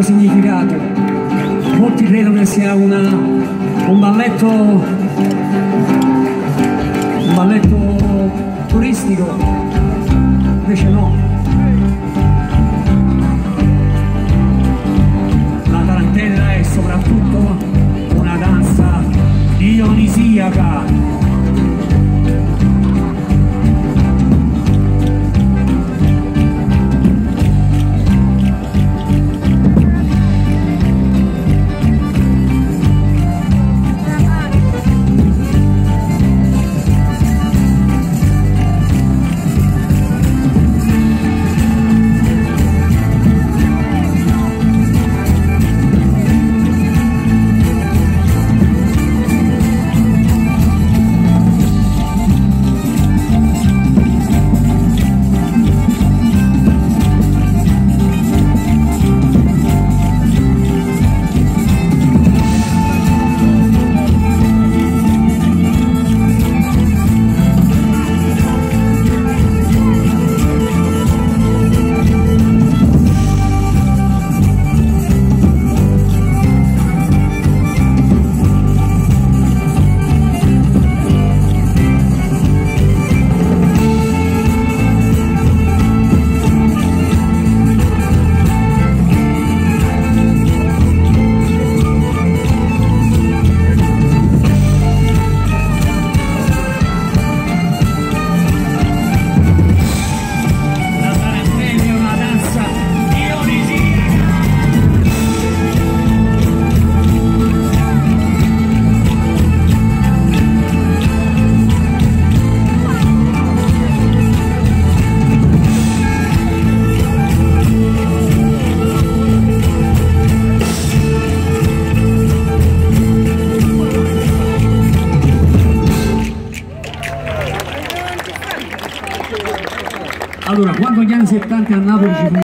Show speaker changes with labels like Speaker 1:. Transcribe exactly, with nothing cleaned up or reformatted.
Speaker 1: profondo significato. Molti credono che sia una, un balletto un balletto turistico, invece no. La tarantella è soprattutto una danza dionisiaca. Allora, quando negli anni settanta a Napoli ci fu